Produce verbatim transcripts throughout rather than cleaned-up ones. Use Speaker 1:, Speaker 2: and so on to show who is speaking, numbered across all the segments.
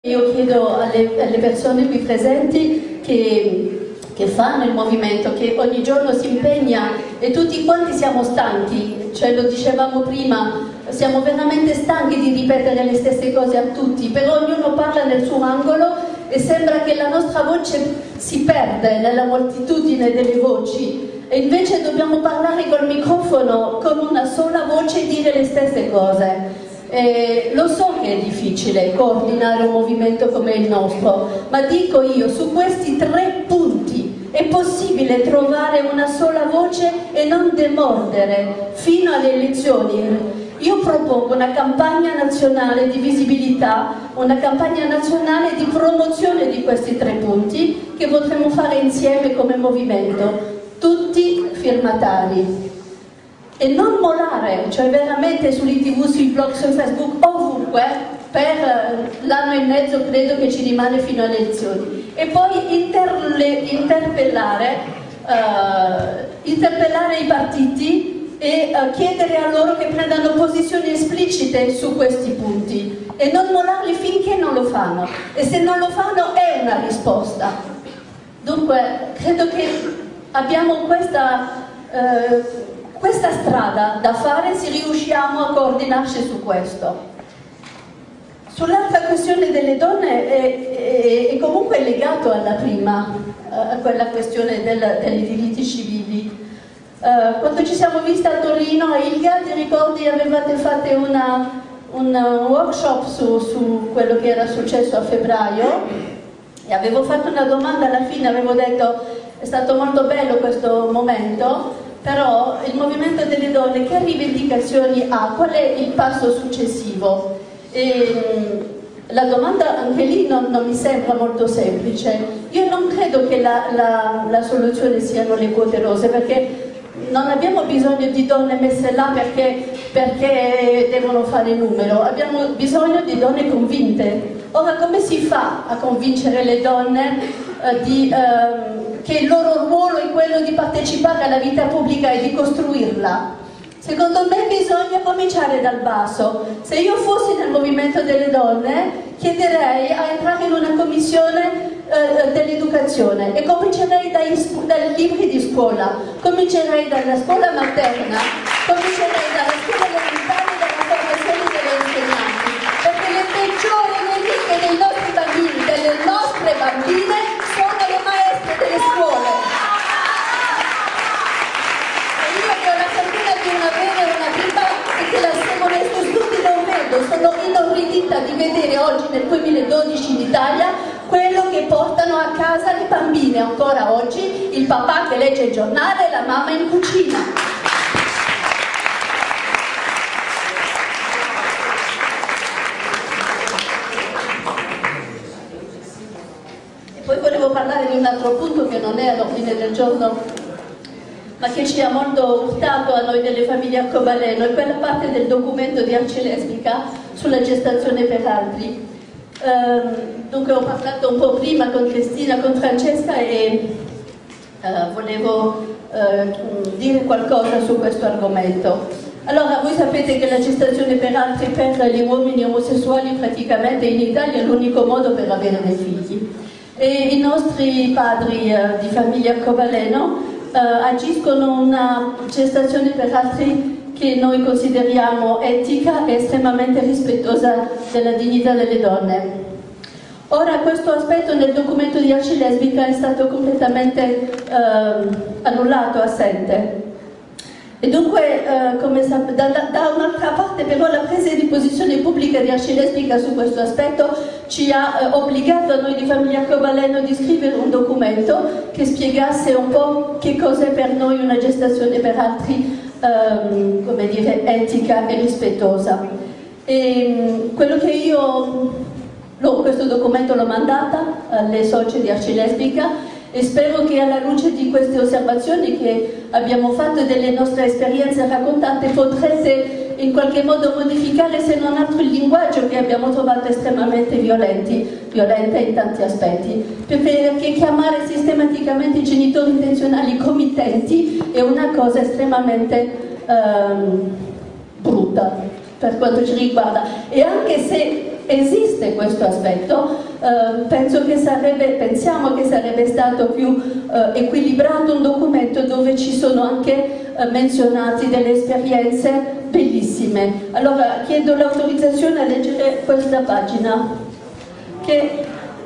Speaker 1: Io chiedo alle, alle persone qui presenti che, che fanno il movimento, che ogni giorno si impegna, e tutti quanti siamo stanchi, cioè lo dicevamo prima, siamo veramente stanchi di ripetere le stesse cose a tutti, però ognuno parla nel suo angolo e sembra che la nostra voce si perde nella moltitudine delle voci, e invece dobbiamo parlare col microfono con una sola voce e dire le stesse cose. Eh, lo so che è difficile coordinare un movimento come il nostro, ma dico io, su questi tre punti è possibile trovare una sola voce e non demordere fino alle elezioni. Io propongo una campagna nazionale di visibilità, una campagna nazionale di promozione di questi tre punti che potremmo fare insieme come movimento, tutti firmatari. E non mollare, cioè veramente sui tv, sui blog, su Facebook, ovunque, per l'anno e mezzo credo che ci rimane fino alle elezioni. E poi interle, interpellare, uh, interpellare i partiti e uh, chiedere a loro che prendano posizioni esplicite su questi punti e non mollarli finché non lo fanno. E se non lo fanno è una risposta. Dunque, credo che abbiamo questa... Uh, Questa strada da fare se riusciamo a coordinarci su questo. Sull'altra questione delle donne è, è, è comunque legato alla prima, a quella questione del, dei diritti civili. Uh, quando ci siamo visti a Torino, a Ilga, ti ricordi, avevate fatto una, un workshop su, su quello che era successo a febbraio, e avevo fatto una domanda alla fine, avevo detto è stato molto bello questo momento, però il movimento delle donne che rivendicazioni ha? Qual è il passo successivo? E la domanda anche lì non, non mi sembra molto semplice. Io non credo che la, la, la soluzione siano le quote rose, perché non abbiamo bisogno di donne messe là perché, perché devono fare numero, abbiamo bisogno di donne convinte. Ora, come si fa a convincere le donne eh, di... Eh, che il loro ruolo è quello di partecipare alla vita pubblica e di costruirla? Secondo me bisogna cominciare dal basso. Se io fossi nel movimento delle donne, chiederei a entrare in una commissione eh, dell'educazione e comincerei dai, dai libri di scuola, comincerei dalla scuola materna, comincerei dalla scuola elementare e dalla formazione delle insegnanti, perché le peggiori nemiche dei nostri bambini, delle nostre bambine, sono le maestre delle scuole. E io che ho la fortuna di non avere una bimba e che la seguo nei suoi studi da un vedo, sono inorridita di vedere oggi nel duemiladodici in Italia quello che portano a casa le bambine ancora oggi, il papà che legge il giornale e la mamma in cucina. Poi volevo parlare di un altro punto che non è all'ordine del giorno, ma che ci ha molto urtato a noi delle famiglie Arcobaleno, è quella parte del documento di Arcilesbica sulla gestazione per altri. Ehm, dunque ho parlato un po' prima con Cristina, con Francesca, e eh, volevo eh, dire qualcosa su questo argomento. Allora, voi sapete che la gestazione per altri per gli uomini omosessuali praticamente in Italia è l'unico modo per avere dei figli. E i nostri padri eh, di famiglia Arcobaleno eh, agiscono una gestazione per altri che noi consideriamo etica e estremamente rispettosa della dignità delle donne. Ora, questo aspetto nel documento di Arcilesbica è stato completamente eh, annullato, assente. E dunque, eh, come da, da un'altra parte però la presa di posizione pubblica di Arcilesbica su questo aspetto ci ha eh, obbligato a noi di famiglia Arcobaleno di scrivere un documento che spiegasse un po' che cos'è per noi una gestazione per altri, ehm, come dire, etica e rispettosa. E quello che io, lo, questo documento l'ho mandata alle socie di Arcilesbica, e spero che alla luce di queste osservazioni che abbiamo fatto e delle nostre esperienze raccontate potrete in qualche modo modificare, se non altro, il linguaggio che abbiamo trovato estremamente violenti, violente in tanti aspetti, perché chiamare sistematicamente i genitori intenzionali committenti è una cosa estremamente ehm, brutta per quanto ci riguarda, e anche se esiste questo aspetto, eh, penso che sarebbe, pensiamo che sarebbe stato più eh, equilibrato un documento dove ci sono anche eh, menzionati delle esperienze bellissime. Allora chiedo l'autorizzazione a leggere questa pagina che,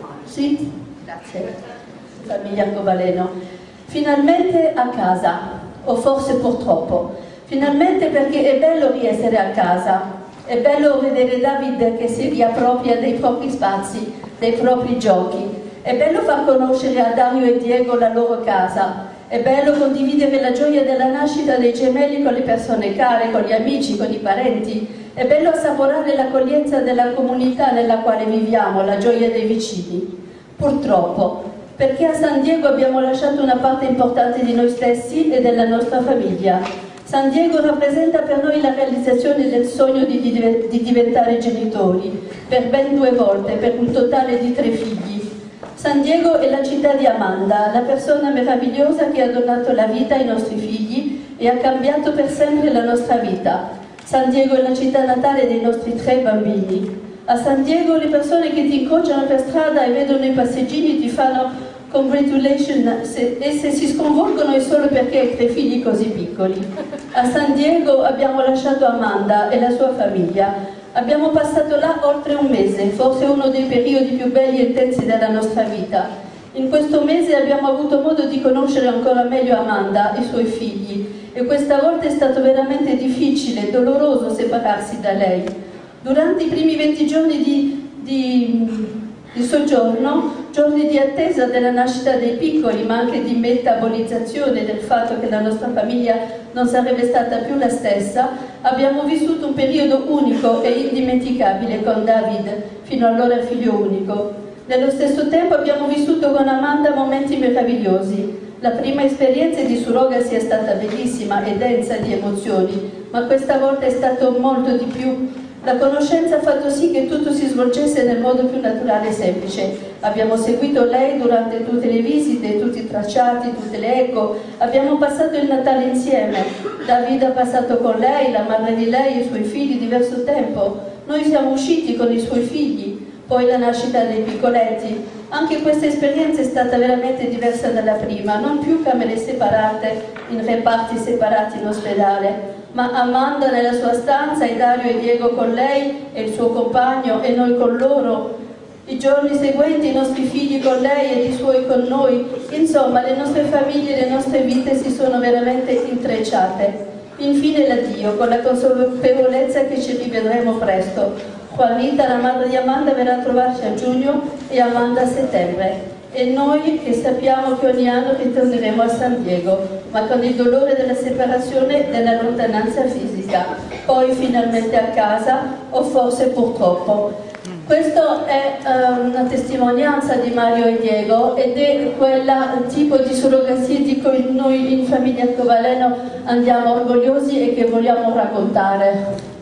Speaker 1: sì, grazie, famiglia Arcobaleno. Finalmente a casa, o forse purtroppo, finalmente perché è bello riessere a casa. È bello vedere David che si riappropria dei propri spazi, dei propri giochi. È bello far conoscere a Dario e Diego la loro casa. È bello condividere la gioia della nascita dei gemelli con le persone care, con gli amici, con i parenti. È bello assaporare l'accoglienza della comunità nella quale viviamo, la gioia dei vicini. Purtroppo, perché a San Diego abbiamo lasciato una parte importante di noi stessi e della nostra famiglia. San Diego rappresenta per noi la realizzazione del sogno di, di, di diventare genitori, per ben due volte, per un totale di tre figli. San Diego è la città di Amanda, la persona meravigliosa che ha donato la vita ai nostri figli e ha cambiato per sempre la nostra vita. San Diego è la città natale dei nostri tre bambini. A San Diego le persone che ti incrociano per strada e vedono i passeggini ti fanno congratulations e se si sconvolgono è solo perché hai tre figli così piccoli. A San Diego abbiamo lasciato Amanda e la sua famiglia. Abbiamo passato là oltre un mese, forse uno dei periodi più belli e intensi della nostra vita. In questo mese abbiamo avuto modo di conoscere ancora meglio Amanda e i suoi figli e questa volta è stato veramente difficile e doloroso separarsi da lei. Durante i primi venti giorni di, di, di soggiorno, giorni di attesa della nascita dei piccoli, ma anche di metabolizzazione del fatto che la nostra famiglia non sarebbe stata più la stessa, abbiamo vissuto un periodo unico e indimenticabile con David, fino allora figlio unico. Nello stesso tempo abbiamo vissuto con Amanda momenti meravigliosi. La prima esperienza di surrogasi è stata bellissima e densa di emozioni, ma questa volta è stato molto di più. La conoscenza ha fatto sì che tutto si svolgesse nel modo più naturale e semplice. Abbiamo seguito lei durante tutte le visite, tutti i tracciati, tutte le eco. Abbiamo passato il Natale insieme. David ha passato con lei, la madre di lei e i suoi figli diverso tempo. Noi siamo usciti con i suoi figli, poi la nascita dei piccoletti. Anche questa esperienza è stata veramente diversa dalla prima, non più camere separate, in reparti separati in ospedale, ma Amanda nella sua stanza e Dario e Diego con lei e il suo compagno e noi con loro. I giorni seguenti i nostri figli con lei ed i suoi con noi. Insomma, le nostre famiglie e le nostre vite si sono veramente intrecciate. Infine l'addio, con la consapevolezza che ci rivedremo presto. Juanita, la madre di Amanda, verrà a trovarci a giugno e Amanda a settembre. E noi che sappiamo che ogni anno ritorneremo a San Diego, ma con il dolore della separazione e della lontananza fisica, poi finalmente a casa o forse purtroppo. Questa è uh, una testimonianza di Mario e Diego ed è quel tipo di surrogazie di cui noi in famiglia Arcobaleno andiamo orgogliosi e che vogliamo raccontare.